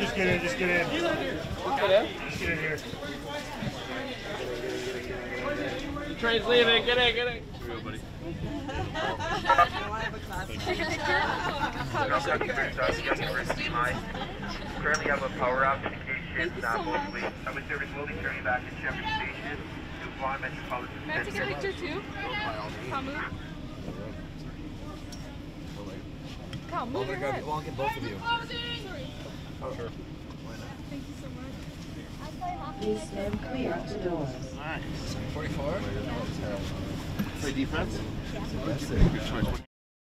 Just get in, just get in. Get in? Just get in here. The train's leaving. Get in, get in. Real, buddy. University High. Currently have a power application. Public service will be turning back to Shepherd Station to Vaughan Metropolitan. May I take a picture too? Kamu? Kyle, move your head. I'll get both of you. Oh, sure. Thank you so much. Please stand clear of the doors. Nice. 44? Play defense? Yeah. Good choice.